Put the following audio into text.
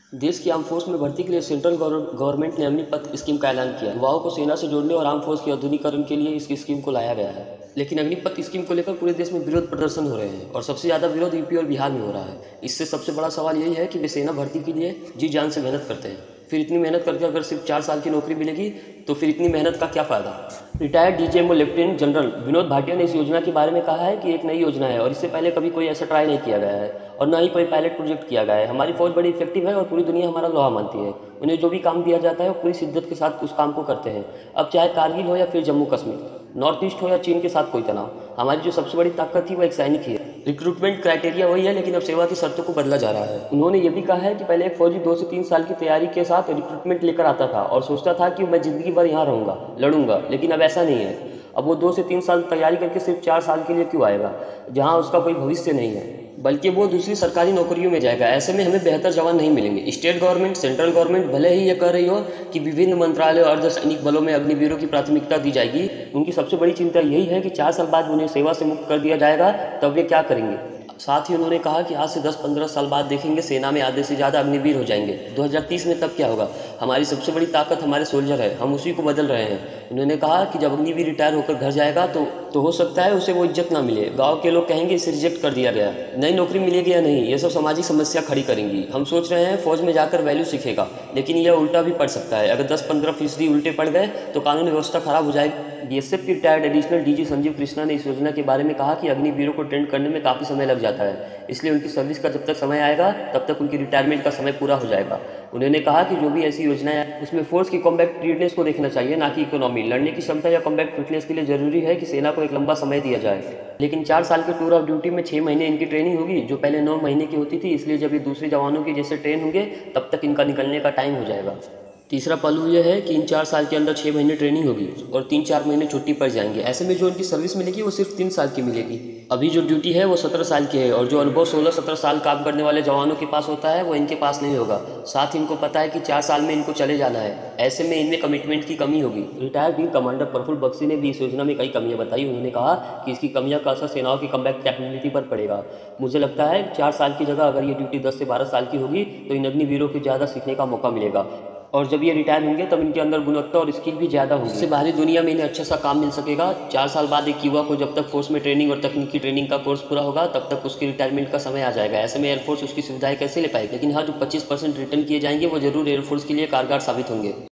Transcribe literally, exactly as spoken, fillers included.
देश की arm force में भर्ती के लिए सेंट्रल गवर्नमेंट ने अग्निपथ स्कीम का ऐलान किया। युवाओं को सेना से जोड़ने और आर्म फोर्स के आधुनिकीकरण के लिए इस स्कीम को लाया गया है। लेकिन अग्निपथ स्कीम को लेकर पूरे देश में विरोध प्रदर्शन हो रहे हैं और सबसे ज़्यादा विरोध यूपी और बिहार में हो रहा है। इससे सबसे बड़ा सवाल यही है कि वे सेना भर्ती के लिए जी जान से मेहनत करते हैं, फिर इतनी मेहनत करके अगर सिर्फ चार साल की नौकरी मिलेगी तो फिर इतनी मेहनत का क्या फ़ायदा। Retired DGMO lieutenant general Vinod Bhatia ने इस योजना के बारे में कहा है कि एक नई योजना है और इससे पहले कभी कोई ऐसा ट्राई नहीं किया गया है और ना ही कोई पायलट प्रोजेक्ट किया गया है। हमारी फौज बड़ी इफेक्टिव है और पूरी दुनिया हमारा लोहा मानती है। उन्हें जो भी काम दिया जाता है वो पूरी शिद्दत के साथ उस काम को करते हैं। अब चाहे कारगिल हो या फिर जम्मू कश्मीर, नॉर्थ ईस्ट हो या चीन के साथ कोई तनाव, हमारी जो सबसे बड़ी ताकत थी वो एक सैनिक ही है। रिक्रूटमेंट क्राइटेरिया वही है, लेकिन अब सेवा की शर्तों को बदला जा रहा है। उन्होंने ये भी कहा है कि पहले एक फौजी दो से तीन साल की तैयारी के साथ रिक्रूटमेंट लेकर आता था और सोचता था कि मैं जिंदगी भर यहाँ रहूँगा, लड़ूंगा, लेकिन अब ऐसा नहीं है। अब वो दो से तीन साल तैयारी करके सिर्फ चार साल के लिए क्यों आएगा जहाँ उसका कोई भविष्य नहीं है, बल्कि वो दूसरी सरकारी नौकरियों में जाएगा। ऐसे में हमें बेहतर जवान नहीं मिलेंगे। स्टेट गवर्नमेंट, सेंट्रल गवर्नमेंट भले ही ये कह रही हो कि विभिन्न मंत्रालय और अर्धसैनिक बलों में अग्निवीरों की प्राथमिकता दी जाएगी, उनकी सबसे बड़ी चिंता यही है कि चार साल बाद उन्हें सेवा से मुक्त कर दिया जाएगा, तब वे क्या करेंगे। साथ ही उन्होंने कहा कि आज से दस पंद्रह साल बाद देखेंगे सेना में आधे से ज़्यादा अग्निवीर हो जाएंगे। दो हज़ार तीस में तब क्या होगा। हमारी सबसे बड़ी ताकत हमारे सोल्जर है, हम उसी को बदल रहे हैं। उन्होंने कहा कि जब अग्निवीर रिटायर होकर घर जाएगा तो तो हो सकता है उसे वो इज्जत ना मिले। गांव के लोग कहेंगे इसे रिजेक्ट कर दिया गया, नई नौकरी मिलेगी या नहीं, ये सब सामाजिक समस्या खड़ी करेंगी। हम सोच रहे हैं फौज में जाकर वैल्यू सीखेगा, लेकिन यह उल्टा भी पड़ सकता है। अगर दस पंद्रह फीसदी उल्टे पड़ गए तो कानून व्यवस्था खराब हो जाएगी। बीएसएफ के retired additional DG Sanjeev Krishna ने इस योजना के बारे में कहा कि अग्निवीरों को ट्रेंड करने में काफ़ी समय लग जाता है, इसलिए उनकी सर्विस का जब तक समय आएगा तब तक उनकी रिटायरमेंट का समय पूरा हो जाएगा। उन्होंने कहा कि जो भी ऐसी योजनाएं हैं उसमें फोर्स की कॉम्बैट रिडनेस को देखना चाहिए, ना कि इकोनॉमी। लड़ने की क्षमता या कॉम्बैट फिटनेस के लिए जरूरी है कि सेना को एक लंबा समय दिया जाए, लेकिन चार साल के टूर ऑफ ड्यूटी में छः महीने इनकी ट्रेनिंग होगी जो पहले नौ महीने की होती थी। इसलिए जब ये दूसरे जवानों के जैसे ट्रेन होंगे तब तक इनका निकलने का टाइम हो जाएगा। तीसरा पहलू यह है कि इन चार साल के अंदर छः महीने ट्रेनिंग होगी और तीन चार महीने छुट्टी पड़ जाएंगे। ऐसे में जो इनकी सर्विस मिलेगी वो सिर्फ तीन साल की मिलेगी। अभी जो ड्यूटी है वो सत्रह साल की है और जो अनुभव सोलह सत्रह साल काम करने वाले जवानों के पास होता है वो इनके पास नहीं होगा। साथ ही इनको पता है कि चार साल में इनको चले जाना है, ऐसे में इनमें कमिटमेंट की कमी होगी। Retired wing commander Praful Bakshi ने भी इस योजना में कई कमियां बताई। उन्होंने कहा कि इसकी कमियां का असर सेनाओं की कमबैक कैपेबिलिटी पर पड़ेगा। मुझे लगता है चार साल की जगह अगर ये ड्यूटी दस से बारह साल की होगी तो इन अग्निवीरों को ज़्यादा सीखने का मौका मिलेगा और जब ये रिटायर होंगे तब इनके अंदर गुणवत्ता और स्किल भी ज़्यादा होगी, इससे बाहरी दुनिया में इन्हें अच्छा सा काम मिल सकेगा। चार साल बाद एक युवा को जब तक फोर्स में ट्रेनिंग और तकनीकी ट्रेनिंग का कोर्स पूरा होगा तब तक उसकी रिटायरमेंट का समय आ जाएगा। ऐसे में एयरफोर्स उसकी सुविधाएं कैसे ले पाएगी, लेकिन हाँ जो पच्चीस परसेंट रिटर्न किए जाएंगे वो जरूर एयरफोर्स के लिए कारगर साबित होंगे।